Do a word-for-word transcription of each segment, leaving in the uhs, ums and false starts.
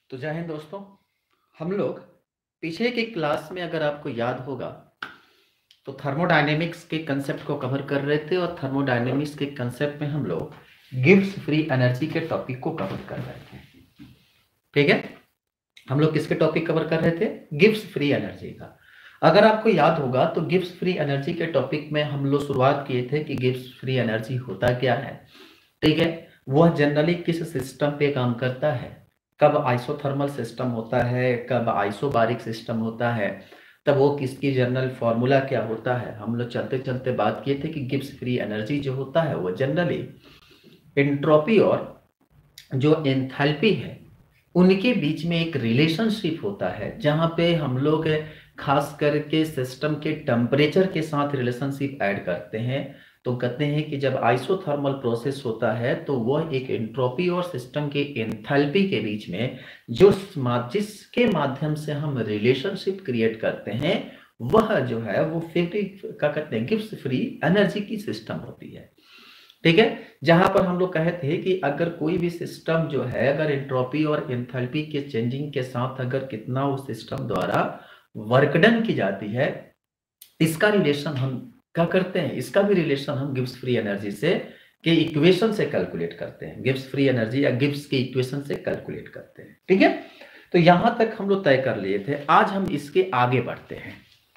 तो जय हिंद दोस्तों। हम लोग पीछे की क्लास में अगर आपको याद होगा तो थर्मोडायनेमिक्स के कंसेप्ट को कवर कर रहे थे और थर्मोडायनेमिक्स के कंसेप्ट में हम लोग गिब्स फ्री एनर्जी के टॉपिक को कवर कर रहे थे। ठीक है, हम लोग किसके टॉपिक कवर कर रहे थे? गिब्स फ्री एनर्जी का। अगर आपको याद होगा तो गिब्स फ्री एनर्जी के टॉपिक में हम लोग शुरुआत किए थे कि गिब्स फ्री एनर्जी होता क्या है। ठीक है, वह जनरली किस सिस्टम पे काम करता है, कब आइसोथर्मल सिस्टम होता है, कब आइसोबारिक सिस्टम होता है, तब वो किसकी जनरल फॉर्मूला क्या होता है। हम लोग चलते चलते बात किए थे कि गिब्स फ्री एनर्जी जो होता है वो जनरली एंट्रोपी और जो एंथैल्पी है उनके बीच में एक रिलेशनशिप होता है, जहां पे हम लोग खास करके सिस्टम के टेम्परेचर के साथ रिलेशनशिप ऐड करते हैं। तो कहते हैं कि जब आइसोथर्मल प्रोसेस होता है तो वह एक एंट्रोपी और सिस्टम के एंथैल्पी के बीच में जो जिसके माध्यम से हम रिलेशनशिप क्रिएट करते हैं वह जो है वो फ्री क्या कहते हैं गिब्स फ्री एनर्जी की सिस्टम होती है। ठीक है, जहां पर हम लोग कहे थे कि अगर कोई भी सिस्टम जो है अगर एंट्रोपी और एंथैल्पी के चेंजिंग के साथ अगर कितना उस सिस्टम द्वारा वर्क डन की जाती है, इसका रिलेशन हम क्या करते हैं, इसका भी रिलेशन हम गिब्स फ्री एनर्जी से के इक्वेशन से कैलकुलेट करते हैं। गिब्स फ्री एनर्जी या गिब्स के इक्वेशन से कैलकुलेट करते हैं। ठीक है, तो यहां तक हम लोग तय कर लिए थे। आज हम इसके आगे बढ़ते हैं।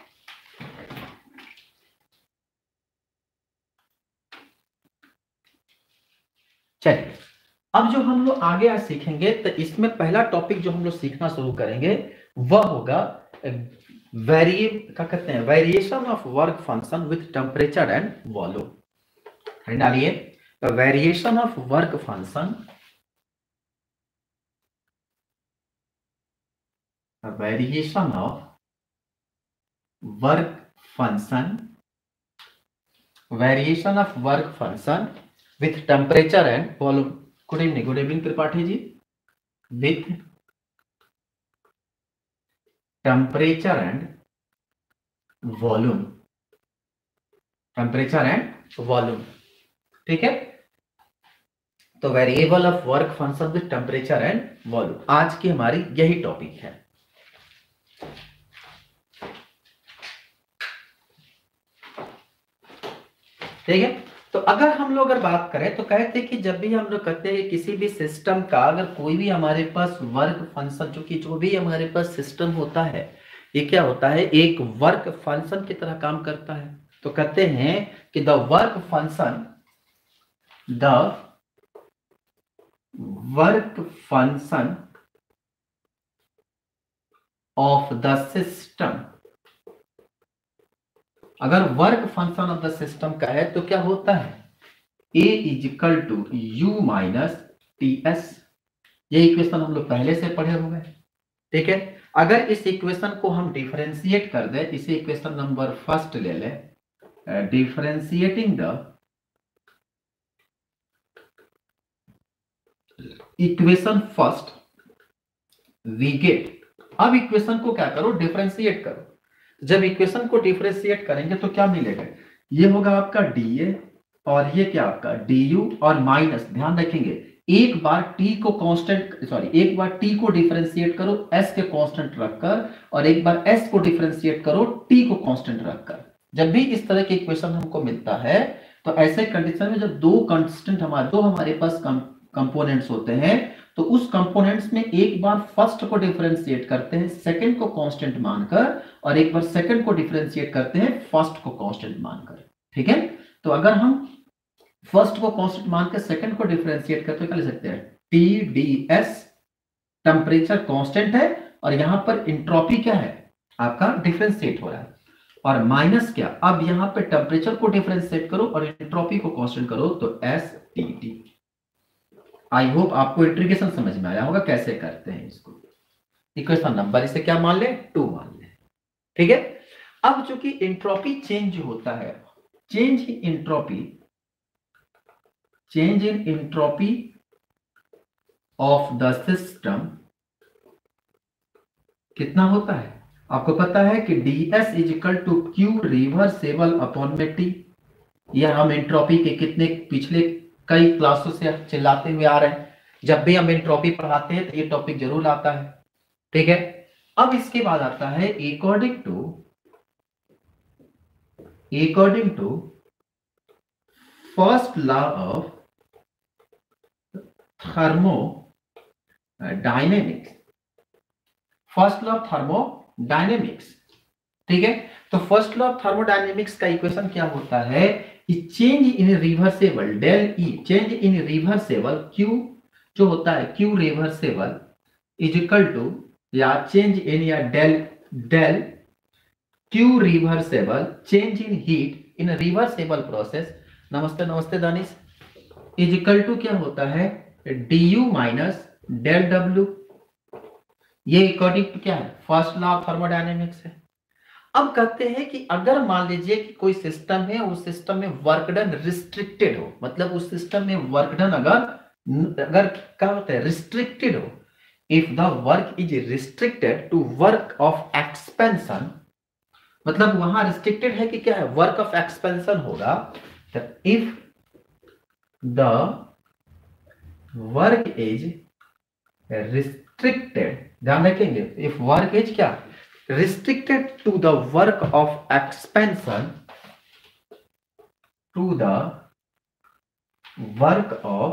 चलिए, अब जो हम लोग आगे आज सीखेंगे तो इसमें पहला टॉपिक जो हम लोग सीखना शुरू करेंगे वह होगा वेरिए क्या कहते हैं variation of work function with temperature and volume. डालिए, variation of work function variation of work function variation of work function with temperature and volume. Good evening, good evening Tripathi ji. With temperature and volume, temperature and volume. ठीक है, तो variable of work function with temperature and volume आज की हमारी यही topic है। ठीक है, तो अगर हम लोग अगर बात करें तो कहते हैं कि जब भी हम लोग कहते हैं किसी भी सिस्टम का अगर कोई भी हमारे पास वर्क फंक्शन, जो कि जो भी हमारे पास सिस्टम होता है ये क्या होता है, एक वर्क फंक्शन की तरह काम करता है। तो कहते हैं कि the work function the work function of the system, अगर work function of the system का है तो क्या होता है, A is equal to U minus T S. ये इक्वेशन हम लोग पहले से पढ़े हुए हैं। ठीक है, अगर इस इक्वेशन को हम डिफरेंशिएट कर दें, इसे इक्वेशन नंबर फर्स्ट ले लें, differentiating the equation first we get. अब इक्वेशन को क्या करो, डिफरेंशिएट करो। जब इक्वेशन को डिफरेंशिएट करेंगे तो क्या मिलेगा, ये होगा आपका डी ए और ये क्या आपका डी यू और माइनस, ध्यान रखेंगे एक बार t को कांस्टेंट सॉरी एक बार t को डिफरेंशिएट करो s के कांस्टेंट रखकर और एक बार s को डिफरेंशिएट करो t को कांस्टेंट रखकर। जब भी इस तरह के इक्वेशन हमको मिलता है तो ऐसे कंडीशन में जब दो कांस्टेंट हमारे दो हमारे पास कंपोनेंट्स होते हैं तो उस कंपोनेंट्स में एक बार फर्स्ट को डिफरेंशिएट करते हैं सेकंड को कांस्टेंट मानकर और एक बार सेकंड को डिफरेंशिएट करते हैं फर्स्ट को कांस्टेंट मानकर। ठीक है, तो अगर हम फर्स्ट को कांस्टेंट मानकर सेकंड को डिफरेंशिएट करते क्या लिख सकते हैं, T D S temperature constant है और यहां पर एंट्रोपी क्या है आपका डिफरेंशिएट हो रहा है और माइनस क्या, अब यहां पे टेम्परेचर को डिफरेंशिएट करो और एंट्रोपी को कांस्टेंट करो तो S T T. I hope आपको इंटीग्रेशन समझ में आया होगा कैसे करते हैं इसको। इक्वेशन नंबर इसे क्या मान ले, टू मान ले। ठीक है, अब चूंकि एंट्रोपी चेंज होता है, change in entropy change in entropy of the system कितना होता है, आपको पता है कि D S is equal to Q reversible upon में टी। यह हम एंट्रोपी के कितने पिछले कई क्लासों से चिल्लाते हुए आ रहे हैं जब भी हम एंट्रोपी पढ़ाते हैं तो ये टॉपिक जरूर आता है, ठीक है। अब इसके बाद आता है according to according to first law of thermodynamics, first law of thermodynamics, ठीक है। तो फर्स्ट लॉ ऑफ थर्मोडायनेमिक्स का इक्वेशन क्या होता है कि change in reversible del E, change in reversible Q जो होता है Q reversible is equal to, या चेंज इन या del del Q reversible change in heat in reversible process, नमस्ते नमस्ते दानिश, इज इक्वल टू क्या होता है D you minus del W. ये अकॉर्डिंग टू क्या है फर्स्ट लॉ ऑफ थर्मोडायनेमिक्स है। अब कहते हैं कि अगर मान लीजिए कि कोई सिस्टम है, उस सिस्टम में वर्क डन रिस्ट्रिक्टेड हो, मतलब उस सिस्टम में वर्क डन अगर अगर क्या होता है रिस्ट्रिक्टेड हो, if the work is restricted to work of expansion, मतलब वहां रिस्ट्रिक्टेड है कि क्या है वर्क ऑफ एक्सपेंशन होगा, तो if the work is restricted, ध्यान रखेंगे, इफ वर्क इज क्या restricted to the work of expansion, to the work of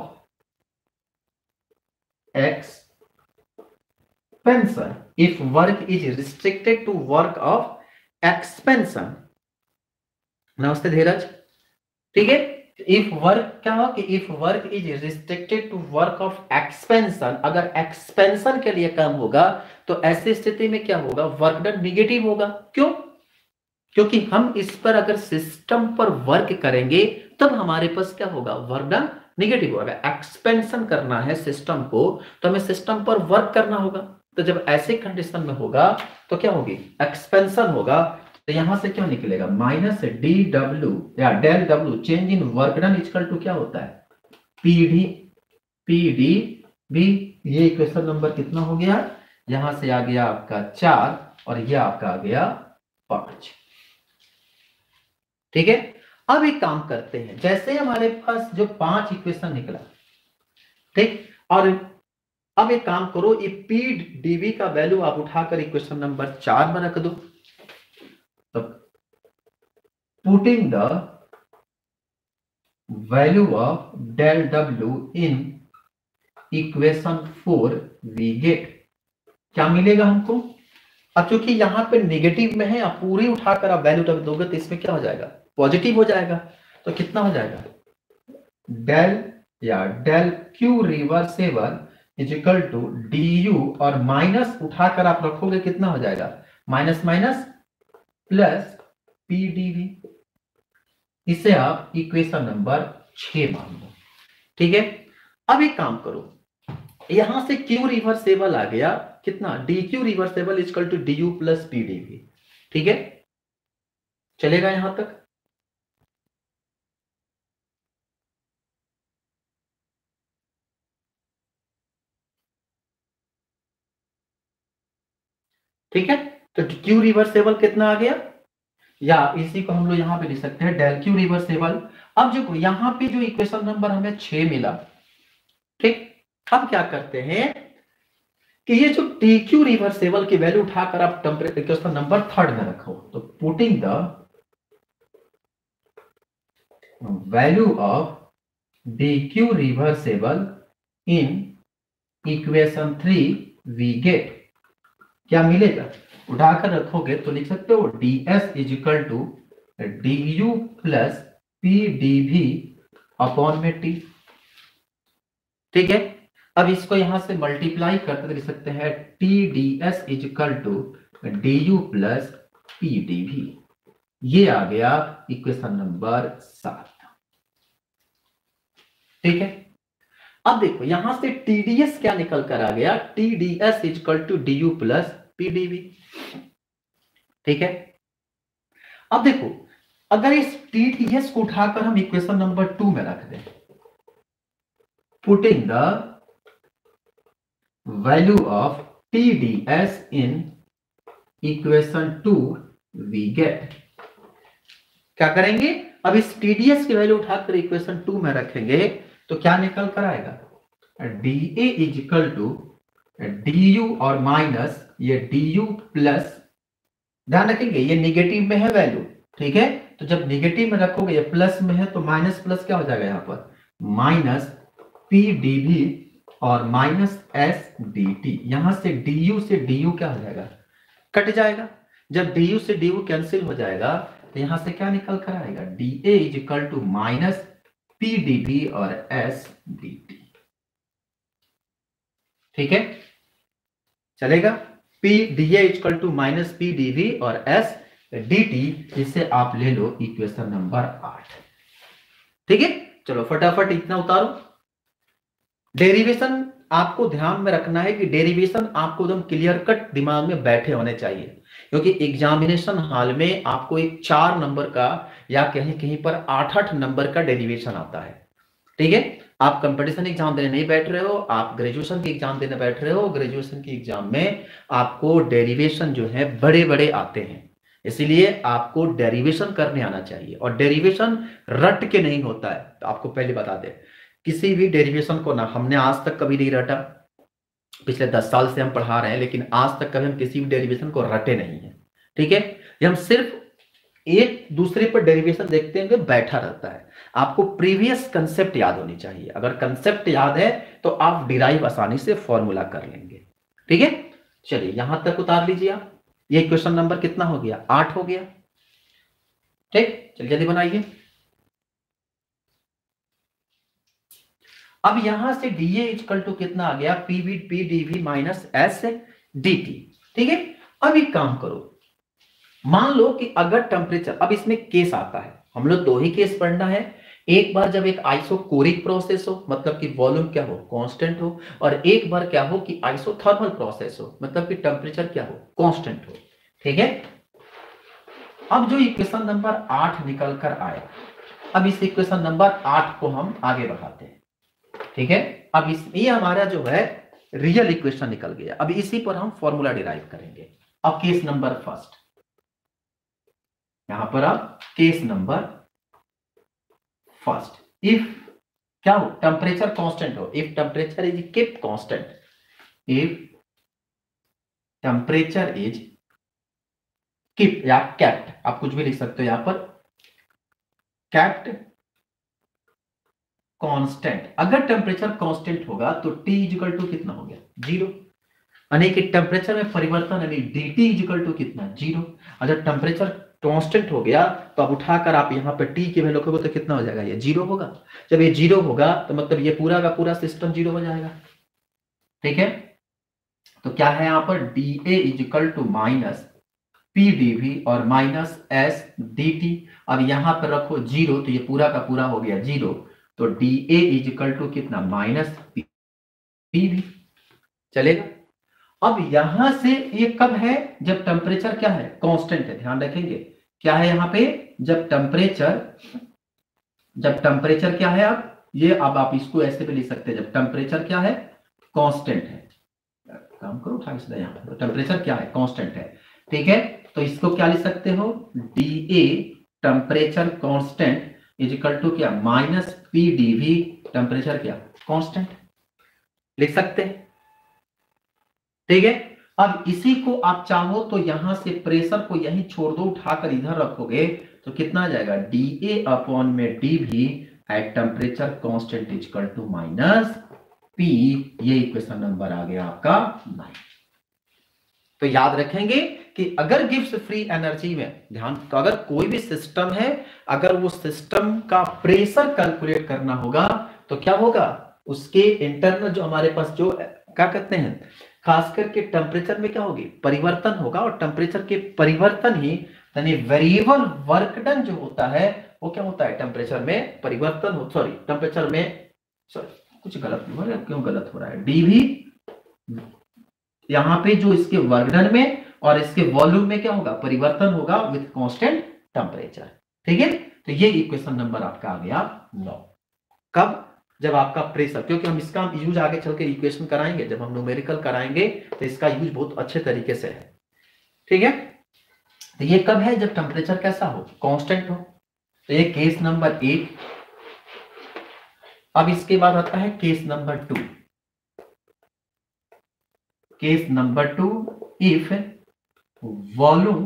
expansion, if work is restricted to work of expansion, नमस्ते धीरज, ठीक है। इफ वर्क क्या हो कि if work is restricted to work of expansion, अगर expansion के लिए काम होगा तो ऐसी स्थिति में क्या होगा वर्क डन निगेटिव होगा। क्यों? क्योंकि हम इस पर अगर सिस्टम पर वर्क करेंगे तब हमारे पास क्या होगा वर्क डन निगेटिव होगा। एक्सपेंशन करना है सिस्टम को तो हमें सिस्टम पर वर्क करना होगा, तो जब ऐसे कंडीशन में होगा तो क्या होगी एक्सपेंशन होगा, तो यहां से क्या निकलेगा माइनस डी डब्ल्यू या del W change in work done equal to क्या होता है P D P D B. ये इक्वेशन नंबर कितना हो गया, यहां से आ गया आपका चार और ये आपका आ गया पांच, ठीक है। अब एक काम करते हैं, जैसे हमारे पास जो पांच इक्वेशन निकला, ठीक, और अब एक काम करो ये पी डीवी का वैल्यू आप उठाकर इक्वेशन नंबर चार में रख दो। तो putting the value of del W in equation four we get क्या मिलेगा हमको। अब चूंकि यहां पे नेगेटिव में है, आप पूरी उठाकर आप वैल्यू रख दोगे तो इसमें क्या हो जाएगा पॉजिटिव हो जाएगा। तो कितना हो जाएगा डेल या del Q reversible is equal to D U और माइनस उठाकर आप रखोगे कितना हो जाएगा minus minus plus P D V. इसे आप इक्वेशन नंबर छह मान लो, ठीक है। अब एक काम करो, यहां से क्यू रिवर्सेबल आ गया कितना D Q reversible is equal to D U plus P D V, ठीक है, चलेगा यहां तक। ठीक है, तो क्यू रिवर्सेबल कितना आ गया, या इसी को हम लोग यहां पे लिख सकते हैं डेल क्यू रिवर्सेबल। अब जो यहां पे जो इक्वेशन नंबर हमें छह मिला, ठीक, अब क्या करते हैं कि ये जो टी क्यू रिवर्सेबल की वैल्यू उठाकर आप इक्वेशन नंबर थर्ड में रखो। तो putting the value of D Q reversible in equation three we get क्या मिलेगा, उठाकर रखोगे तो लिख सकते हो D S is equal to D U plus P D V upon में टी, ठीक है। अब इसको यहां से मल्टीप्लाई करते लिख सकते हैं T D S is equal to D U plus P D V. ये आ गया इक्वेशन नंबर सात, ठीक है। अब देखो यहां से टीडीएस क्या निकल कर आ गया TDS is equal to D U plus PDV, ठीक है। अब देखो अगर इस टीडीएस को उठाकर हम इक्वेशन नंबर टू में रख दें, putting the value of TDS in equation two we get क्या करेंगे, अब इस टीडीएस की वैल्यू उठाकर इक्वेशन टू में रखेंगे तो क्या निकल कर आएगा D A is equal to D U और माइनस ये डी यू प्लस, ध्यान रखेंगे ये निगेटिव में है वैल्यू, ठीक है, तो जब निगेटिव में रखोगे ये प्लस में है तो माइनस प्लस क्या हो जाएगा यहाँ पर माइनस पी डी वी और माइनस एस डी टी। यहां से डी यू से डी यू क्या हो जाएगा, कट जाएगा। जब डी यू से डी यू कैंसिल हो जाएगा तो यहां से क्या निकल कर आएगा, D A is equal to minus P D V और एस डी टी, ठीक है, चलेगा। P D A is equal to minus P D V और एस डी टी, जिसे आप ले लो इक्वेशन नंबर आठ, ठीक है। चलो फटाफट इतना उतारो। डेरिवेशन आपको ध्यान में रखना है कि डेरिवेशन आपको एकदम क्लियर कट दिमाग में बैठे होने चाहिए, क्योंकि एग्जामिनेशन हॉल में आपको एक चार नंबर का या कहीं कहीं पर आठ आठ नंबर का डेरिवेशन आता है, ठीक है। आप कंपटीशन एग्जाम देने नहीं बैठ रहे हो, आप ग्रेजुएशन की एग्जाम देने बैठ रहे हो, ग्रेजुएशन की एग्जाम में आपको डेरिवेशन जो है बड़े बड़े आते हैं, इसीलिए आपको डेरिवेशन करने आना चाहिए। और डेरिवेशन रट के नहीं होता है, तो आपको पहले बता दे, किसी भी डेरिवेशन को ना हमने आज तक कभी नहीं रटा, पिछले दस साल से हम पढ़ा रहे हैं, लेकिन आज तक कभी हम किसी भी डेरिवेशन को रटे नहीं है, ठीक है। ये हम सिर्फ एक दूसरे पर डेरिवेशन देखते हुए बैठा रहता है। आपको प्रीवियस कंसेप्ट याद होनी चाहिए, अगर कंसेप्ट याद है तो आप डिराइव आसानी से फॉर्मूला कर लेंगे, ठीक है। चलिए यहां तक उतार लीजिए आप। ये क्वेश्चन नंबर कितना हो गया, आठ हो गया, ठीक। चलिए जल्दी बनाइए। अब यहां से डी ए इक्वल टू कितना आ गया, P V P D V minus S D T, ठीक है। अब एक काम करो, मान लो कि अगर टेम्परेचर, अब इसमें केस आता है, हम लोग दो ही केस पढ़ना है। एक बार जब एक आइसोकोरिक प्रोसेस हो, मतलब कि वॉल्यूम क्या हो, कांस्टेंट हो, और एक बार क्या हो कि आइसोथर्मल प्रोसेस हो, मतलब कि टेम्परेचर क्या हो, कांस्टेंट हो, ठीक है। अब जो इक्वेशन नंबर आठ निकल कर आया, अब इस इक्वेशन नंबर आठ को हम आगे बढ़ाते हैं, ठीक है। अब इस ये हमारा जो है रियल इक्वेशन निकल गया। अब इसी पर हम फॉर्मूला डिराइव करेंगे। अब केस नंबर फर्स्ट, यहां पर अब केस नंबर फर्स्ट, इफ क्या हो, टेम्परेचर कांस्टेंट हो, if temperature is keep constant, if temperature is keep या कैप्ट, आप कुछ भी लिख सकते हो यहां पर, कैप्ट कांस्टेंट। अगर टेम्परेचर कांस्टेंट होगा तो T इक्वल टू कितना हो गया, जीरो, यानी कि टेम्परेचर में परिवर्तन यानी dt इक्वल टू कितना, जीरो। अगर टेम्परेचर कांस्टेंट हो गया तो अब उठाकर आप यहाँ पे T की वैल्यू रखोगे तो कितना हो जाएगा, ये जीरो होगा। जब ये जीरो होगा तो मतलब ये पूरा का पूरा सिस्टम जीरो हो जाएगा, ठीक है। तो क्या है यहाँ पर D A equal to minus P D V और माइनस एस डी टी। अब यहां पर रखो जीरो तो ये पूरा का पूरा हो गया जीरो, तो D A is equal to कितना, माइनस पी वी, चलेगा। अब यहां से ये कब है, जब टेम्परेचर क्या है, कांस्टेंट है, ध्यान रखेंगे क्या है यहां पे, जब टेम्परेचर, जब टेम्परेचर क्या है, अब ये अब आप इसको ऐसे भी लिख सकते हैं, जब टेम्परेचर क्या है, कांस्टेंट है, काम करो उठा इसलिए यहां पर टेम्परेचर क्या है, कांस्टेंट है, ठीक है। तो इसको क्या लिख सकते हो, D A temperature constant is equal to क्या, minus P D V temperature क्या, कांस्टेंट, लिख सकते हैं, ठीक है। अब इसी को आप चाहो तो यहां से प्रेशर को यहीं छोड़ दो, उठाकर इधर रखोगे तो कितना आ जाएगा, डी ए अपॉन में D V at temperature constant is equal to minus P. ये इक्वेशन नंबर आ गया आपका नाइन। तो याद रखेंगे कि अगर गिब्स फ्री एनर्जी में ध्यान, तो अगर कोई भी सिस्टम है, अगर वो सिस्टम का प्रेशर कैलकुलेट करना होगा तो क्या होगा, उसके इंटरनल जो हमारे पास जो क्या कहते हैं, खास करके टेम्परेचर में क्या होगी, परिवर्तन होगा, और टेम्परेचर के परिवर्तन ही यानी वेरिएबल वर्क डन जो होता है वो क्या होता है, टेम्परेचर में परिवर्तन हो, सॉरी टेम्परेचर में, सॉरी कुछ गलत हो रहा है, क्यों गलत हो रहा है, डीवी यहां पे जो इसके वर्क डन में और इसके वॉल्यूम में क्या होगा, परिवर्तन होगा विथ कांस्टेंट टेम्परेचर, ठीक है। तो ये इक्वेशन नंबर आपका आ गया नौ। कब, जब आपका प्रेशर, क्योंकि हम इसका यूज आगे चल के इक्वेशन कराएंगे, जब हम न्यूमेरिकल कराएंगे तो इसका यूज बहुत अच्छे तरीके से है, ठीक है। तो ये कब है, जब टेम्परेचर कैसा हो, कांस्टेंट हो। तो ये केस नंबर एक। अब इसके बाद आता है case number two. Case number two, if volume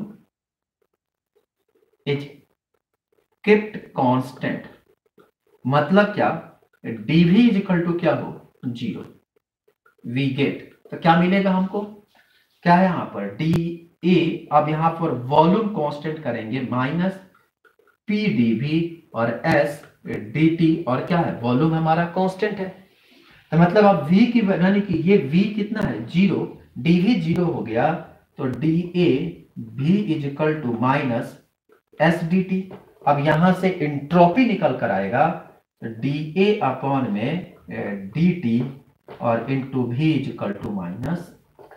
is kept constant, मतलब क्या, dv इज इक्वल टू क्या हो, जीरो, वी गेट, तो क्या मिलेगा हमको, क्या है यहां पर डी ए, अब यहां पर वॉल्यूम कांस्टेंट करेंगे माइनस पी डी वी और एस डी टी, और क्या है, वॉल्यूम हमारा कांस्टेंट है, तो मतलब अब v की यानी कि ये v कितना है, जीरो, dv जीरो हो गया, तो डी ए भी is equal to minus S D T. अब यहां से इंट्रोपी निकल कर आएगा, डी ए अपॉन में डी टी और इंटू भी इज इक्वल टू माइनस,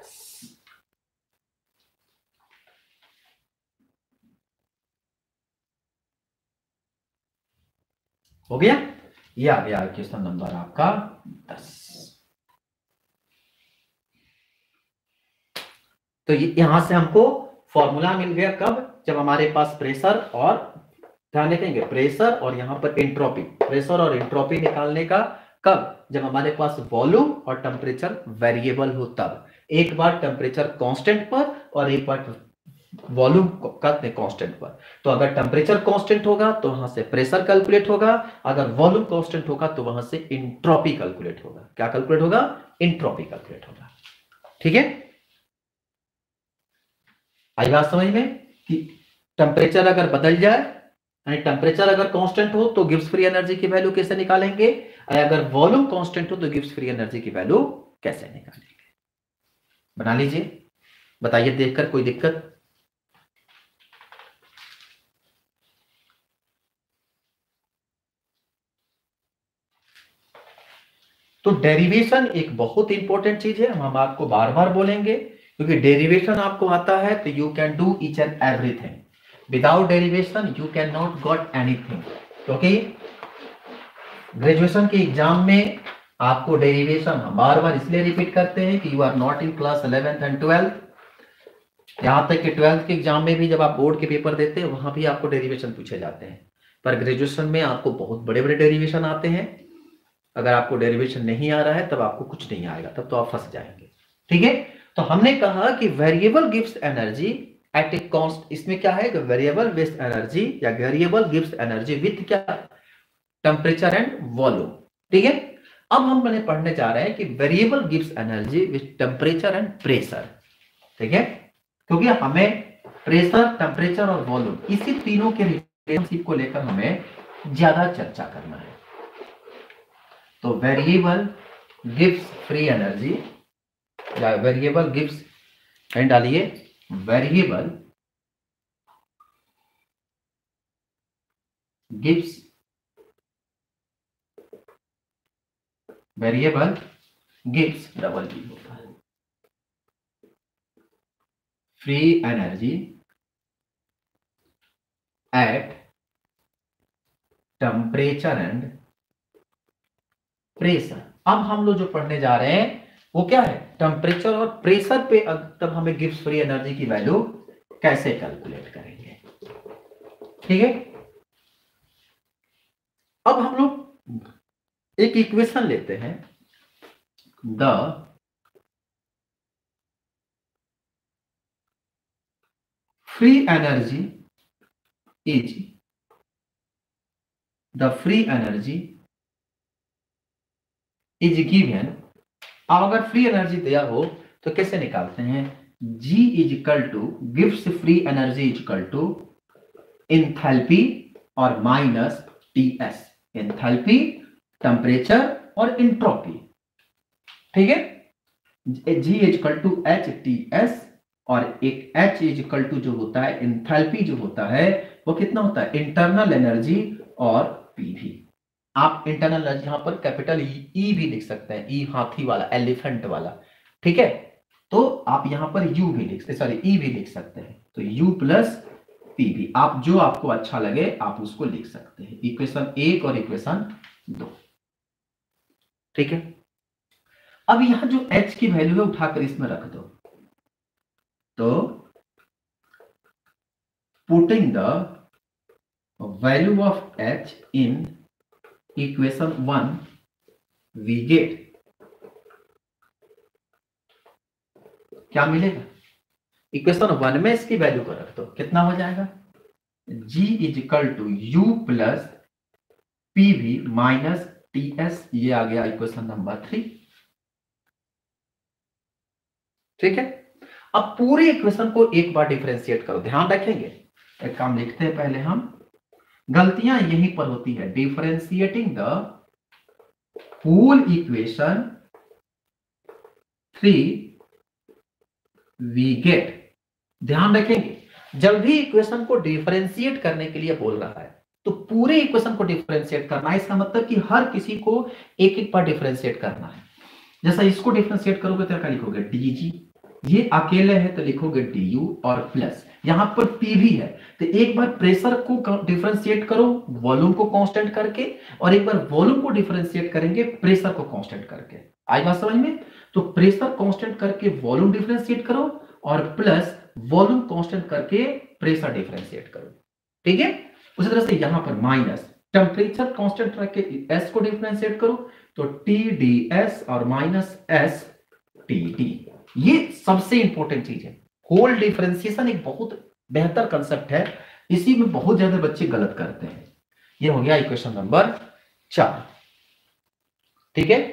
हो गया, ये आ गया क्वेश्चन नंबर आपका दस। तो यहां से हमको फॉर्मूला मिल गया, कब, जब हमारे पास प्रेशर और, ध्यान रखेंगे, प्रेशर और यहां पर एंट्रोपी, प्रेशर और एंट्रोपी निकालने का, कब, जब हमारे पास वॉल्यूम और टेम्परेचर वेरिएबल हो तब, एक बार टेम्परेचर कांस्टेंट पर और एक बार वॉल्यूम करते हैं कांस्टेंट पर। तो अगर टेम्परेचर कांस्टेंट होगा तो वहां से प्रेशर कैलकुलेट होगा, अगर वॉल्यूम कांस्टेंट होगा तो वहां से एंट्रोपी कैलकुलेट होगा। क्या कैलकुलेट होगा, एंट्रोपी कैलकुलेट होगा। ठीक है, आई बात समझ में कि टेम्परेचर अगर बदल जाए, यानी टेम्परेचर अगर कांस्टेंट हो तो गिब्स फ्री एनर्जी की वैल्यू कैसे निकालेंगे, अगर वॉल्यूम कांस्टेंट हो तो गिब्स फ्री एनर्जी की वैल्यू कैसे निकालेंगे, बना लीजिए, बताइए देखकर, कोई दिक्कत। तो डेरिवेशन एक बहुत इंपॉर्टेंट चीज है, हम आपको बार बार बोलेंगे, क्योंकि डेरिवेशन आपको आता है तो you can do each and everything, without derivation you can not got anything. क्योंकि ग्रेजुएशन के एग्जाम में आपको डेरिवेशन हम बार बार इसलिए रिपीट करते हैं कि you are not in class eleventh and twelfth, यहां तक कि ट्वेल्थ के एग्जाम में भी जब आप बोर्ड के पेपर देते हैं वहां भी आपको डेरिवेशन पूछे जाते हैं, पर ग्रेजुएशन में आपको बहुत बड़े बड़े डेरिवेशन आते हैं। अगर आपको डेरिवेशन नहीं आ रहा है तब आपको कुछ नहीं आएगा, तब तो आप फंस जाएंगे। ठीक है, तो हमने कहा कि वेरिएबल गिव्स एनर्जी एट ए कांस्ट, इसमें क्या है, वेरिएबल गिव्स एनर्जी या वेरिएबल गिव्स एनर्जी विथ क्या, टेम्परेचर एंड वॉल्यूम। ठीक है, अब हम बने पढ़ने जा रहे हैं कि वेरिएबल गिव्स energy with temperature and pressure. ठीक है, क्योंकि हमें प्रेशर, टेम्परेचर और वॉल्यूम, इसी तीनों के रिलेशनशिप को लेकर हमें ज्यादा चर्चा करना है। तो वेरिएबल गिव्स फ्री एनर्जी या वेरिएबल गिव्स, एंड डालिए वेरिएबल गिव्स, वेरिएबल गिव्स डबल बी होता है, free energy at temperature and pressure. अब हम लोग जो पढ़ने जा रहे हैं वो क्या है, टेम्परेचर और प्रेशर पे, तब हमें गिब्स फ्री एनर्जी की वैल्यू कैसे कैलकुलेट करेंगे। ठीक है, अब हम लोग एक इक्वेशन लेते हैं, the free energy is, the free energy is given. अब अगर फ्री एनर्जी दिया हो तो कैसे निकालते हैं, G इज इक्वल टू गिव्स free energy is equal to enthalpy और minus T S, enthalpy, temperature और एंट्रोपी। ठीक है, G is equal to H T S, और एक H इज इक्वल टू जो होता है एंथैल्पी, जो होता है वो कितना होता है, इंटरनल एनर्जी और पीवी। आप इंटरनल एनर्जी यहां पर कैपिटल ई भी लिख सकते हैं, ई हाथी वाला, एलिफेंट वाला। ठीक है, तो आप यहां पर यू भी लिख सकते, सॉरी ई भी लिख सकते हैं, तो यू प्लस पी भी, आप जो आपको अच्छा लगे आप उसको लिख सकते हैं, इक्वेशन एक और इक्वेशन दो। ठीक है, अब यहां जो H की वैल्यू है उठाकर इसमें रख दो, तो putting the value of H in equation one we get क्या मिलेगा, इक्वेशन वन में इसकी वैल्यू को रख दो, कितना हो जाएगा, G is equal to U plus P V minus T S, ये आ गया इक्वेशन नंबर थ्री। ठीक है, अब पूरे इक्वेशन को एक बार डिफरेंशिएट करो, ध्यान रखेंगे, एक काम लिखते हैं पहले हम, गलतियां यहीं पर होती है, differentiating the whole equation three we get. ध्यान रखेंगे, जब भी इक्वेशन को डिफरेंशिएट करने के लिए बोल रहा है तो पूरे इक्वेशन को डिफरेंशिएट करना है, इसका मतलब कि हर किसी को एक एक बार डिफरेंशिएट करना है। जैसा इसको डिफरेंशिएट करोगे तो क्या लिखोगे, डीजी, ये अकेले है तो लिखोगे डी और प्लस यहां पर पी भी है, तो एक बार प्रेशर को डिफरेंशिएट करो वॉल्यूम को कांस्टेंट करके, और एक बार वॉल्यूम को डिफरेंशिएट करेंगे प्रेशर को कांस्टेंट करके। आई बात समझ में, तो प्रेशर कांस्टेंट करके वॉल्यूम डिफरेंशिएट करो और प्लस वॉल्यूम कांस्टेंट करके प्रेशर डिफरेंशिएट करो। ठीक है, उसी तरह से यहां पर माइनस टेम्परेचर कांस्टेंट रख के एस को डिफरेंशिएट करो, तो टी डी एस और माइनस एस टी डी। ये सबसे इंपॉर्टेंट चीज है, होल डिफरेंशिएशन एक बहुत बेहतर कंसेप्ट है, इसी में बहुत ज्यादा बच्चे गलत करते हैं। ये हो गया इक्वेशन नंबर चार। ठीक है,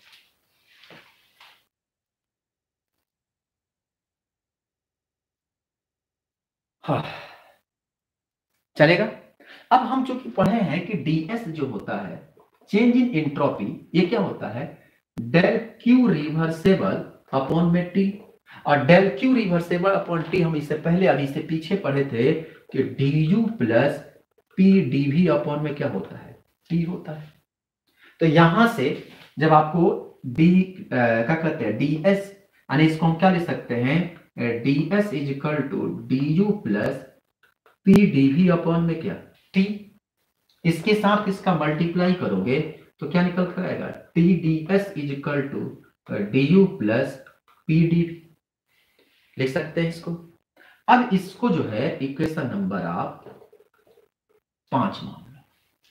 हाँ चलेगा। अब हम जो कि पढ़े हैं कि डीएस जो होता है चेंज इन एंट्रोपी, ये क्या होता है, डेल क्यू रिवर्सेबल अपॉन में टी, और del Q reversible upon T हम इससे पहले अभी से पीछे पढ़े थे कि D U plus P D V upon में क्या होता है, टी होता है। तो यहां से जब आपको डी क्या कहते हैं डी एस, यानी इसको हम क्या ले सकते हैं, D S is equal to D U plus P D V upon में क्या, टी, इसके साथ इसका मल्टीप्लाई करोगे तो क्या निकल कर आएगा, T D S is equal to D U plus P D V, लिख सकते हैं इसको। अब इसको जो है इक्वेशन नंबर आप पांच मान लो।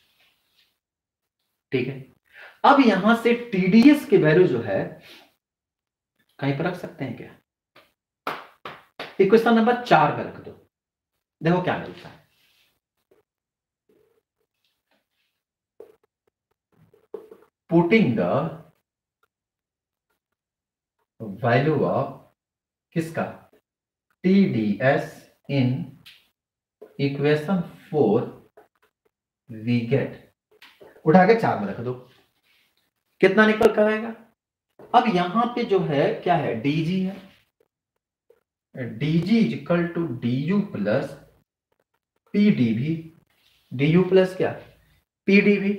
ठीक है, अब यहां से टीडीएस की वैल्यू जो है कहीं पर रख सकते हैं क्या, इक्वेशन नंबर चार का रख दो, देखो क्या मिलता है, पुटिंग द वैल्यू ऑफ किसका, T D S in equation four we get, उठा के चार में रख दो, कितना निकल कर आएगा। अब यहां पे जो है क्या है, डीजी है, D G is equal to D U plus P D V, D U plus क्या, पी डी वी।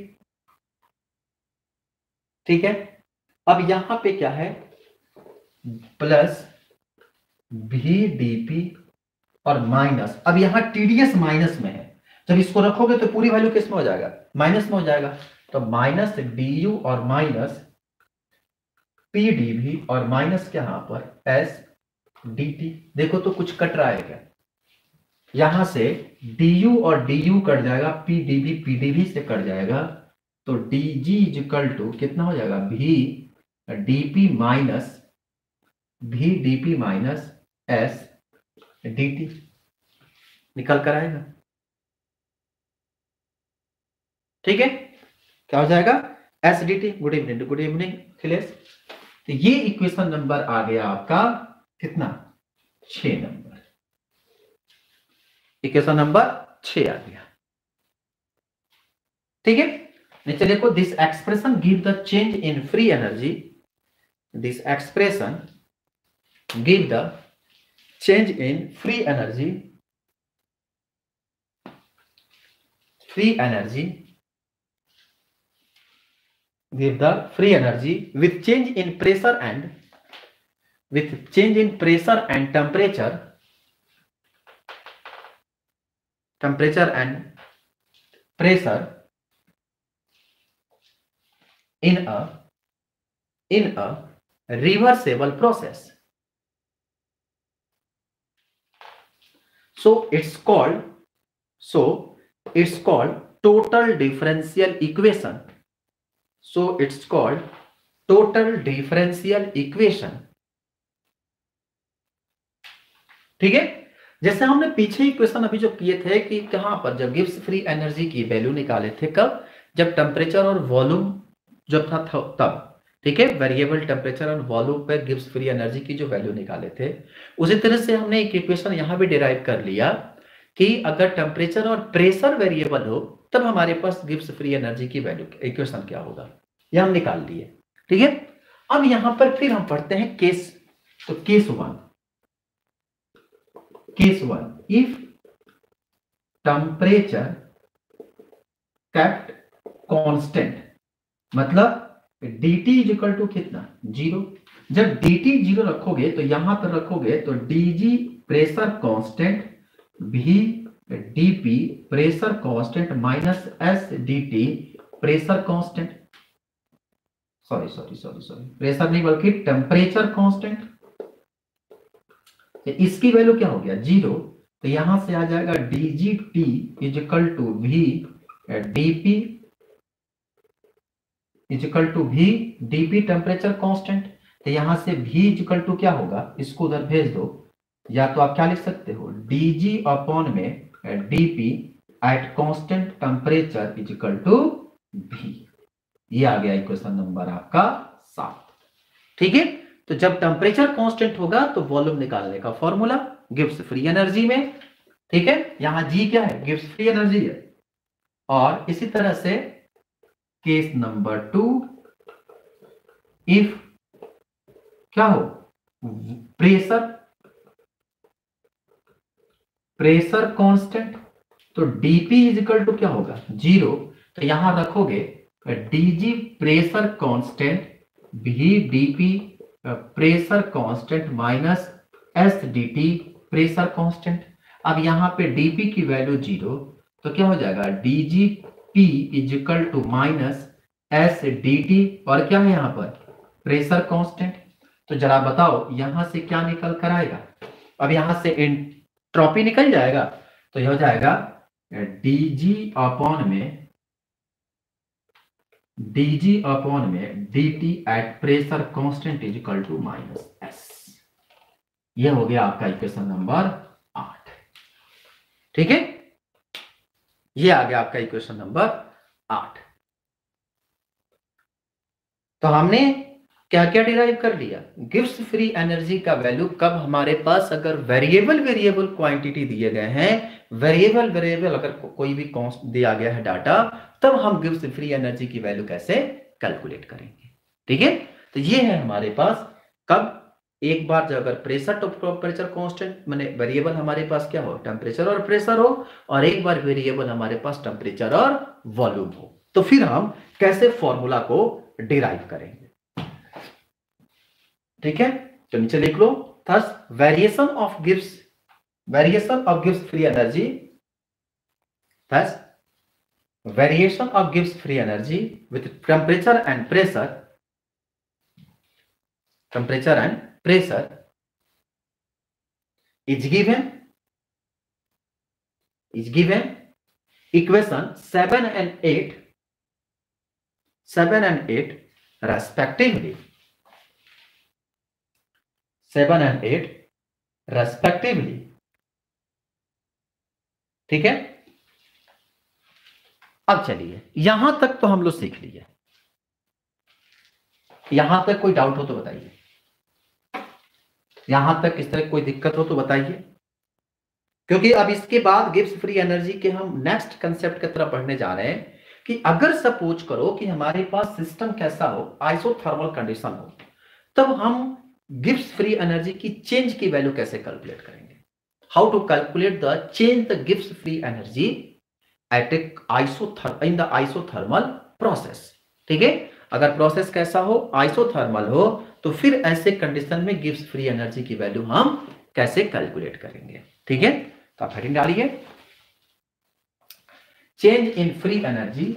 ठीक है, अब यहां पे क्या है, प्लस भी डी पी और माइनस, अब यहां टीडीएस माइनस में है, जब इसको रखोगे तो पूरी वैल्यू किस में हो जाएगा, माइनस में हो जाएगा, तो माइनस डी यू और माइनस पी डी वी और माइनस क्या यहां पर एस डी टी। देखो तो कुछ कट रहा है क्या, यहां से डी यू और डी यू कट जाएगा, P D V P D V से कट जाएगा, तो D G is equal to कितना हो जाएगा, V D P minus V D P minus S D T, निकल कर आएगा। ठीक है, क्या हो जाएगा, S D T. Good evening, good evening Akhilesh. तो ये इक्वेशन नंबर आ गया आपका कितना, छह नंबर, इक्वेशन नंबर छह आ गया। ठीक है, नीचे देखो, this expression give the change in free energy, this expression give the change in free energy, free energy give the free energy with change in pressure and with change in pressure and temperature, temperature and pressure in a in a reversible process. So it's called so it's called total differential equation. So it's called total differential equation. ठीक है, जैसे हमने पीछे question अभी जो किए थे कि कहां पर जब गिब्स फ्री एनर्जी की वैल्यू निकाले थे, कब, जब टेम्परेचर और वॉल्यूम जब था तब, ठीक है, वेरिएबल टेम्परेचर और वॉल्यूम पर गिब्स फ्री एनर्जी की जो वैल्यू निकाले थे। उसी तरह से हमने एक इक्वेशन यहां भी डिराइव कर लिया कि अगर टेम्परेचर और प्रेशर वेरिएबल हो तब हमारे पास गिब्स फ्री एनर्जी की वैल्यू इक्वेशन क्या होगा, यह हम निकाल लिए। ठीक है, अब यहां पर फिर हम पढ़ते हैं केस, तो case one, case one, if temperature kept constant, मतलब dt इज इक्वल टू कितना, जीरो। जब dt जीरो रखोगे तो यहां पर रखोगे तो dg pressure constant, v dp pressure constant minus s dt pressure constant, sorry sorry sorry sorry pressure नहीं बल्कि टेम्परेचर कांस्टेंट, इसकी वैल्यू क्या हो गया, जीरो। तो यहां से आ जाएगा dgt is equal to v dp is equal to v dp temperature constant. तो यहां से v इज इक्वल टू क्या होगा, इसको उधर भेज दो, या तो आप क्या लिख सकते हो, dg अपॉन में dp at constant temperature is equal to v। ये आ गया इक्वेशन नंबर आपका सात। ठीक है, तो जब टेम्परेचर कांस्टेंट होगा तो वॉल्यूम निकालने का फॉर्मूला गिब्स फ्री एनर्जी में, ठीक है, यहां जी क्या है, गिब्स फ्री एनर्जी है। और इसी तरह से केस नंबर टू, इफ क्या हो, प्रेशर प्रेशर कांस्टेंट, तो dp इज इक्वल टू क्या होगा, जीरो। तो यहां रखोगे dg pressure constant, v dp pressure constant minus s dt pressure constant. अब यहां पे dp की वैल्यू जीरो, तो क्या हो जाएगा, dg p is equal to minus S D T, और क्या है यहां पर, प्रेशर कांस्टेंट। तो जरा बताओ यहां से क्या निकल कर आएगा, अब यहां से एंट्रोपी निकल जाएगा, तो यह हो जाएगा dg अपॉन में dg अपॉन में dt at pressure constant is equal to minus S. यह हो गया आपका इक्वेशन नंबर आठ। ठीक है, यह आ गया आपका इक्वेशन नंबर आठ। तो हमने क्या क्या डिराइव कर लिया, गिब्स फ्री एनर्जी का वैल्यू कब हमारे पास अगर वेरिएबल वेरिएबल क्वांटिटी दिए गए हैं, वेरिएबल वेरिएबल अगर को, कोई भी कॉन्स्ट दिया गया है डाटा, तब हम गिब्स फ्री एनर्जी की वैल्यू कैसे कैलकुलेट करेंगे। ठीक है, तो ये है हमारे पास कब, एक बार जब अगर प्रेशर तो टेम्परेचर कांस्टेंट माने वेरिएबल हमारे पास क्या हो, टेम्परेचर और प्रेशर हो, और एक बार वेरिएबल हमारे पास टेम्परेचर और वॉल्यूम हो, तो फिर हम कैसे फॉर्मूला को डिराइव करेंगे। ठीक है, तो नीचे लिख लो, thus variation of Gibbs variation of Gibbs free energy, thus variation of Gibbs free energy with temperature and pressure temperature and pressure is given is given equation seven and eight seven and eight respectively seven and eight respectively। ठीक है, अब चलिए यहां तक तो हम लोग सीख लिए, यहां तक कोई डाउट हो तो बताइए, यहां तक इस तरह कोई दिक्कत हो तो बताइए, क्योंकि अब इसके बाद गिब्स फ्री एनर्जी के हम नेक्स्ट कंसेप्ट की तरफ बढ़ने जा रहे हैं कि अगर सपोज करो कि हमारे पास सिस्टम कैसा हो, आइसोथर्मल कंडीशन हो, तब हम गिब्स फ्री एनर्जी की चेंज की वैल्यू कैसे कैलकुलेट करेंगे, how to calculate the change the Gibbs free energy at a isothermal in the isothermal process. ठीक है, अगर प्रोसेस कैसा हो, आइसोथर्मल हो, तो फिर ऐसे कंडीशन में गिब्स फ्री एनर्जी की वैल्यू हम कैसे कैलकुलेट करेंगे। ठीक है, तो आप हेडिंग डालिए, चेंज इन फ्री एनर्जी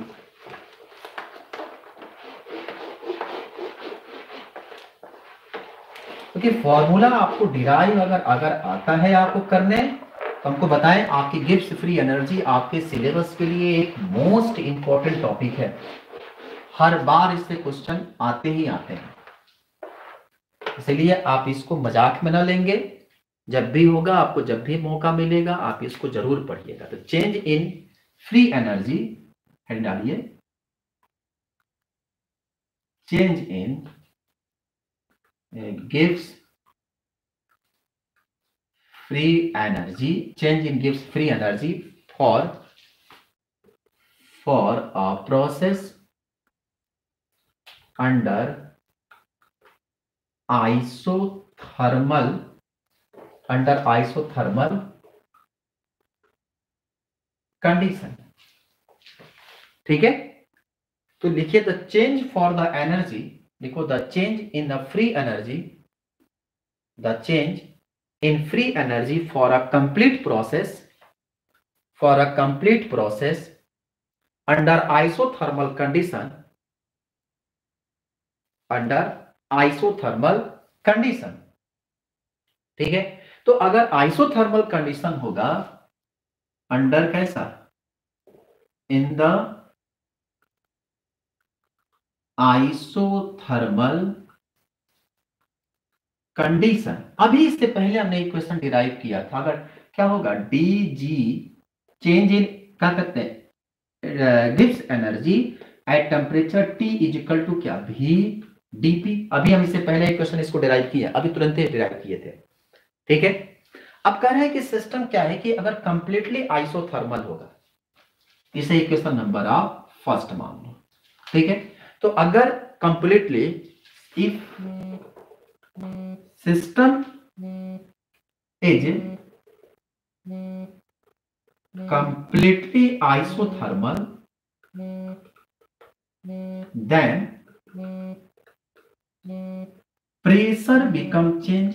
क्योंकि फॉर्मूला आपको डिराइव अगर अगर आता है आपको करने, तो हमको बताएं, आपकी गिब्स फ्री एनर्जी आपके सिलेबस के लिए एक मोस्ट इंपॉर्टेंट टॉपिक है, हर बार इससे क्वेश्चन आते ही आते हैं, इसलिए आप इसको मजाक में ना लेंगे, जब भी होगा, आपको जब भी मौका मिलेगा आप इसको जरूर पढ़िएगा। तो change in free energy, head डालिए, चेंज इन गिव्स फ्री एनर्जी, चेंज इन गिव्स free energy for for a process under isothermal under isothermal condition. ठीक है, तो लिखिए the change for the energy, लिखो the change in the free energy, the change in free energy for a complete process, for a complete process under isothermal condition, under isothermal condition. ठीक है, तो अगर isothermal condition होगा, under कैसा, इन the isothermal condition. अभी इससे पहले हमने एक क्वेश्चन डिराइव किया था, अगर क्या होगा, डी जी चेंज इन, क्या कहते हैं, गिव्स energy at temperature T is equal to क्या, भी डीपी। अभी हम इससे पहले एक क्वेश्चन इसको डिराइव किया, अभी तुरंत ही डिराइव किए थे। ठीक है, अब कह रहे हैं कि सिस्टम क्या है कि अगर कंप्लीटली आइसोथर्मल होगा, इसे इक्वेशन नंबर आप फर्स्ट मान लो। ठीक है, तो अगर completely, if system is completely isothermal, then pressure become change,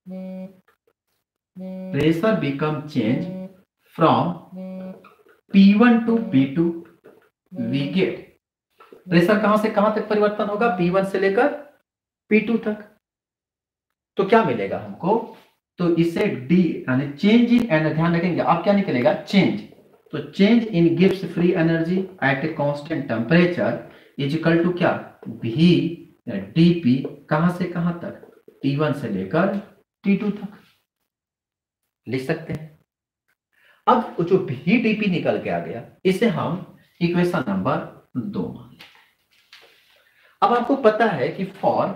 pressure become change from P one to P two, we get, pressure कहां से कहां तक परिवर्तन होगा, पी वन से लेकर पी टू तक। तो क्या मिलेगा हमको, तो इसे डी यानी चेंज इन एनर्जी, ध्यान रखेंगे आप क्या निकलेगा, चेंज, तो चेंज इन गिव्स free energy at a constant temperature is equal to क्या, भी डीपी, कहां से कहां तक, टी वन से लेकर टी टू तक, लिख सकते हैं। अब जो भी डीपी निकल के आ गया, इसे हम इक्वेशन नंबर दो मान लेते हैं। अब आपको पता है कि for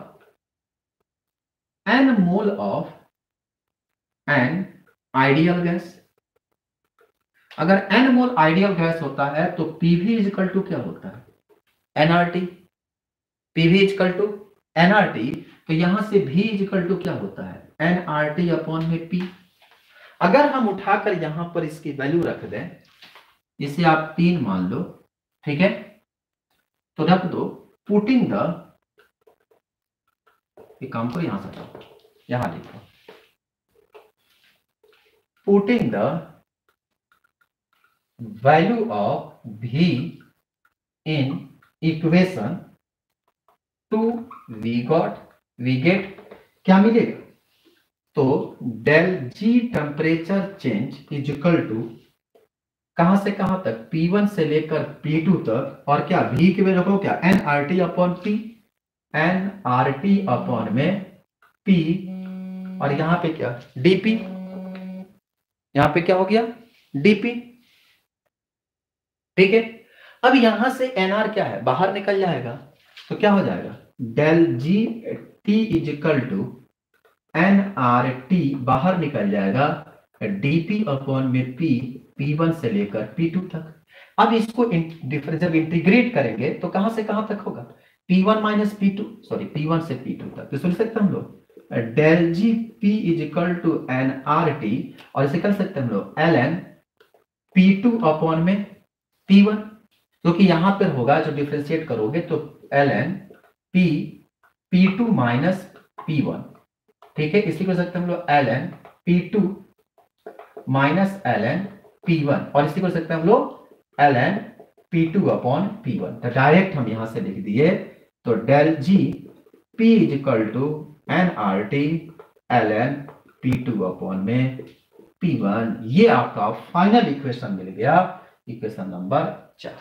N mole of an ideal gas, अगर एन मोल आइडियल गैस होता है तो पीवी इज इक्वल टू क्या होता है, N R T, P V is equal to N R T, तो यहां से भी इज इक्वल टू क्या होता है, एनआरटी अपॉन में पी। अगर हम उठाकर यहां पर इसकी वैल्यू रख दें, इसे आप तीन मान लो, ठीक है, तो रख दो, पुटिंग द, एक काम को यहां से हटाओ, यहां लिखो, putting the value of v in equation two, we got, we get क्या मिलेगा, तो del G temperature change is equal to कहां से कहां तक, पी वन से लेकर पी टू तक, और क्या v के में रखो क्या, N R T upon P, N R T upon में p, और यहां पे क्या, dp, यहां पे क्या हो गया, dp। ठीक है, अब यहां से nr क्या है, बाहर निकल जाएगा, तो क्या हो जाएगा, del G T is equal to N R T, बाहर निकल जाएगा dp अपॉन में p, पी वन से लेकर पी टू तक। अब इसको डिफरेंस जब इंटीग्रेट करेंगे तो कहां से कहां तक होगा, P one minus P two, sorry P one से पी टू तक, तो सुन सकते हम लोग del G P is equal to N R T, और इसे कर सकते हम लोग L N P two upon में पी वन, क्योंकि यहां पर होगा जो डिफरेंशिएट करोगे तो L N P P two minus P one, ठीक है, इसी को सकते हम लोग L N P two minus L N P one, और इसी को सकते हैं हम लोग L N P two upon P one. तो डायरेक्ट हम यहां से लिख दिए, तो del G P is equal to N R T L N P two upon में पी वन, ये आपका फाइनल इक्वेशन मिल गया, इक्वेशन नंबर चार।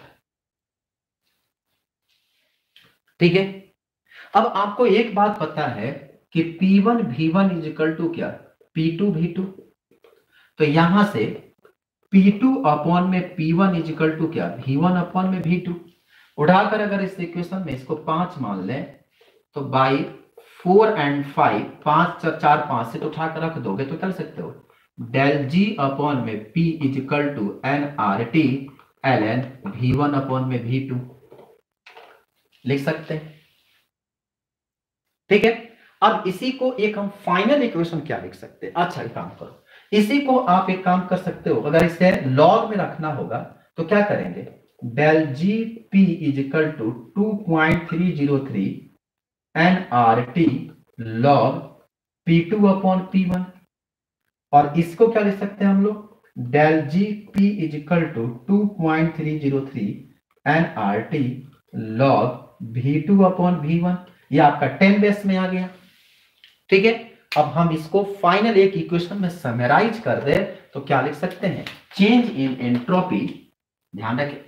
ठीक है, अब आपको एक बात पता है कि P one V one is equal to क्या, पी टू वी टू। तो यहां से पी टू अपॉन में P one is equal to क्या, वी वन अपॉन में वी टू। उठाकर अगर इस इक्वेशन में इसको पांच मान लें तो बाई फोर एंड फाइव, पांच चार, चार पांच से तो उठाकर रख दोगे तो कर सकते हो डेल जी अपॉन में P is equal to N R T L N V one upon में वी टू लिख सकते हैं। ठीक है, अब इसी को एक हम फाइनल इक्वेशन क्या लिख सकते हैं। अच्छा एक काम करो, इसी को आप एक काम कर सकते हो, अगर इसे लॉग में रखना होगा तो क्या करेंगे, del G P is equal to two point three zero three N R T log P two upon P one. और इसको क्या लिख सकते हैं हम लोग, del G P is equal to two point three zero three N R T log V two upon V one. ये आपका टेन बेस में आ गया। ठीक है, अब हम इसको फाइनल एक इक्वेशन में समराइज कर दे तो क्या लिख सकते हैं, चेंज इन एंट्रोपी। ध्यान रखें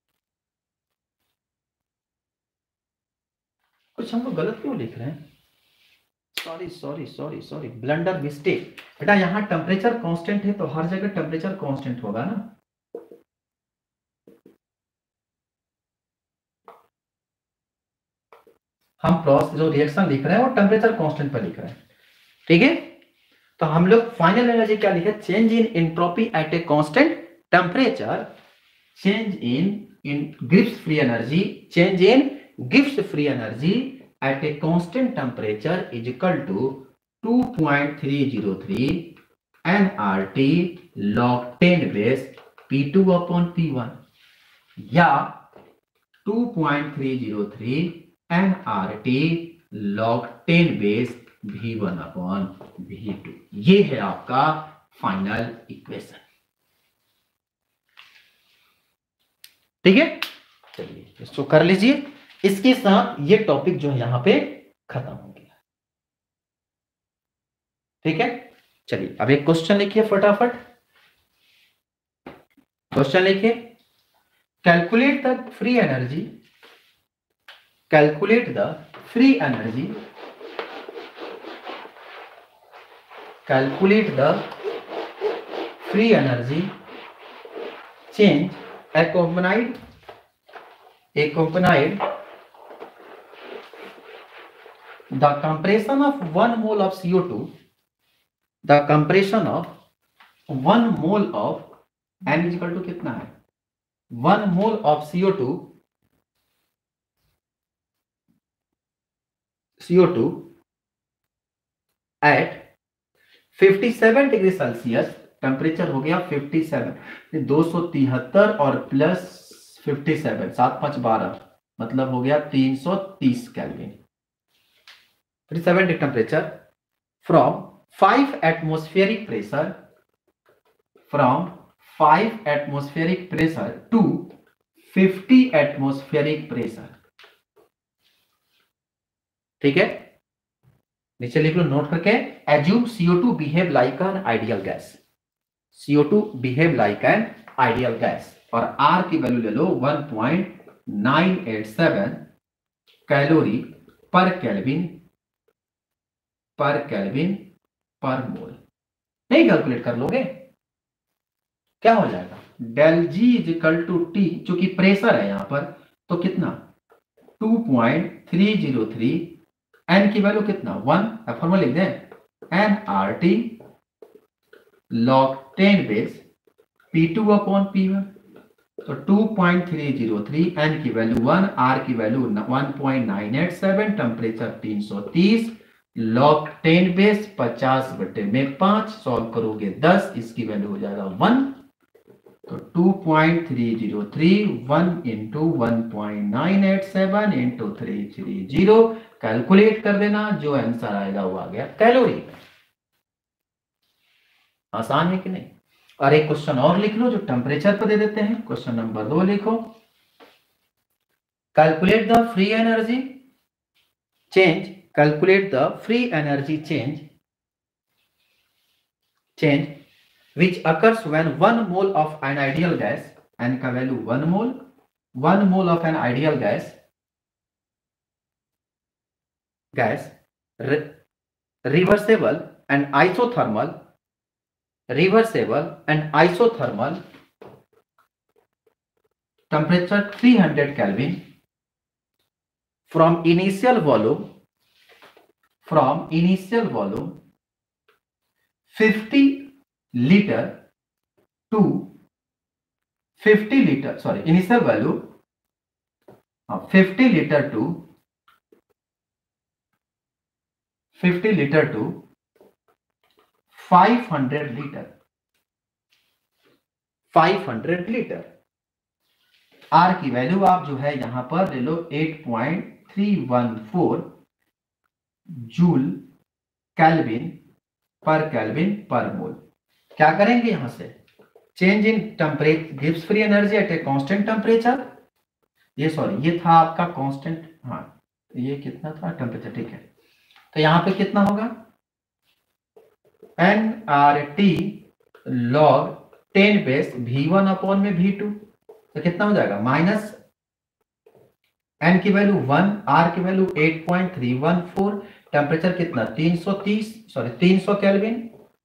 कुछ हम लोग गलत क्यों लिख रहे हैं, sorry sorry sorry sorry blunder mistake. बेटा यहां टेम्परेचर कांस्टेंट है तो हर जगह टेम्परेचर कांस्टेंट होगा ना। हम प्रोसेस जो रिएक्शन लिख रहे हैं वो टेम्परेचर कांस्टेंट पर लिख रहे हैं। ठीक है, तो हम लोग फाइनल एनर्जी क्या लिखे, change in entropy at a constant temperature, change in in Gibbs free energy, change in Gibbs free energy at a constant temperature is equal to two point three zero three N R T log ten base P two upon P one, या two point three zero three N R T log ten base V one upon V two. ये है आपका final equation. ठीक है, चलिए इसको कर लीजिए। इसके साथ ये टॉपिक जो है यहां पे खत्म हो गया। ठीक है, चलिए अब एक क्वेश्चन लिखिए फटाफट। क्वेश्चन लिखिए, calculate the free energy, calculate the free energy, calculate the free energy change accompanied accompanied the compression of one mole of C O two, the compression of one mole of n is equal to कितना है, one mole of C O two C O two at सत्तावन degree Celsius, temperature हो गया सत्तावन, दो सौ तिहत्तर और प्लस सत्तावन, सात पांच बारह, मतलब हो गया तीन सौ तीस केल्विन। सत्तावन degree temperature from five atmospheric pressure, from five atmospheric pressure to fifty atmospheric pressure. ठीक है, नीचे लिख लो नोट करके, assume C O two behave like an ideal gas, C O two behave like an ideal gas, और R की वैल्यू ले लो one point nine eight seven calorie per kelvin per kelvin per mole. नहीं calculate कर लोगे, क्या हो जाएगा, del G is equal to T, चूंकि प्रेशर है यहां पर तो कितना two point three zero three, N की वैल्यू कितना वन, फॉर्मूला लिख दें N R T log ten base P two upon P one, तो two point three zero three, N की वैल्यू वन, आर की value one point nine eight seven, temperature तीन सौ तीस, लॉग टेन बेस पचास बटे में पांच, सॉल्व करोगे दस, इसकी वैल्यू हो जाएगा वन, तो two point three zero three one into one point nine eight seven into three three zero, calculate कर देना, जो आंसर आएगा वो आ गया कैलोरी। आसान है कि नहीं। और एक क्वेश्चन और लिख लो जो टेम्परेचर पर दे देते हैं, क्वेश्चन नंबर दो लिखो, calculate the free energy change, calculate the free energy change change which occurs when one mole of an ideal gas, n का value one mole, one mole of an ideal gas gas re reversible and isothermal, reversible and isothermal, temperature three hundred Kelvin, from initial volume, from initial volume fifty liter to fifty liter, sorry, initial value uh, fifty liter to fifty liter to five hundred liter, five hundred litre. R की value आप जो है यहां पर ले लो eight point three one four joule kelvin per kelvin per mole. क्या करेंगे यहां से, change in temperature gives free energy at a constant temperature, ये सॉरी ये था आपका कांस्टेंट, हाँ ये कितना था टेम्परेचर, ठीक है। तो यहां पे कितना होगा, N R T log ten base V one upon में वी टू, तो कितना हो जाएगा माइनस एन की वैल्यू वन, आर की value eight point three one four, temperature कितना तीन सौ तीस सॉरी तीन सौ केल्विन,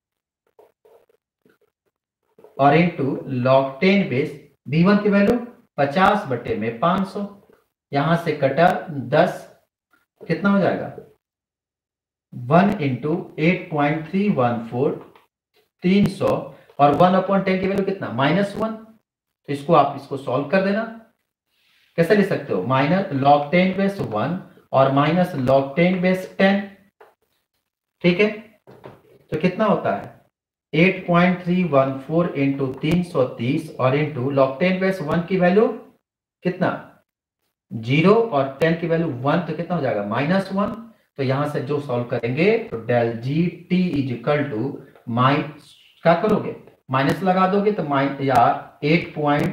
और into log ten base V one की वैल्यू पचास बटे में पांच सौ, यहां से कटा दस, कितना हो जाएगा one into eight point three one four, तीन सौ, और वन अपॉइंट टेन की वैल्यू कितना माइनस वन। तो इसको आप इसको सॉल्व कर देना, कैसे ले सकते हो, minus log ten base one और minus log ten base ten, ठीक है। तो कितना होता है eight point three one four into तीन सौ तीस और into log ten base one की वैल्यू कितना जीरो और टेन की वैल्यू वन, तो कितना हो जाएगा माइनस वन। तो यहां से जो सॉल्व करेंगे तो del G T is equal to माइ क्या करोगे माइनस लगा दोगे तो माइन यार एट पॉइंट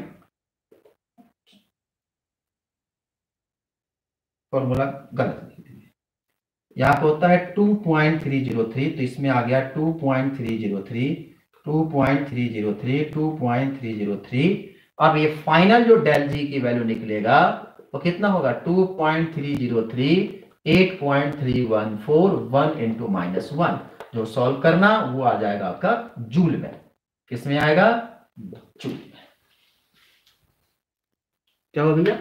फॉर्मूला गलत, यहाँ पे होता है two point three zero three, तो इसमें आ गया two point three zero three, two point three zero three, two point three zero three. अब ये फाइनल जो डेल जी की वैल्यू निकलेगा वो कितना होगा two point three zero three, eight point three one four, one into minus one. जो solve करना वो आ जाएगा आपका जूल में, किसमें आएगा जूल में। क्या हो भैया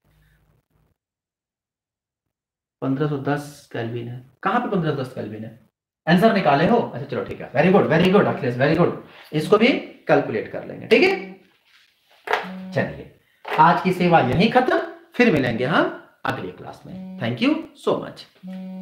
पंद्रह सौ दस केल्विन है, कहां पे पंद्रह सौ दस केल्विन है, आंसर निकाले हो, अच्छा चलो ठीक है, very good very good Akhilesh very good, इसको भी कैलकुलेट कर लेंगे, ठीक है। चलिए आज की सेवा यहीं खत्म, फिर मिलेंगे हम अगली क्लास में, थैंक यू सो मच।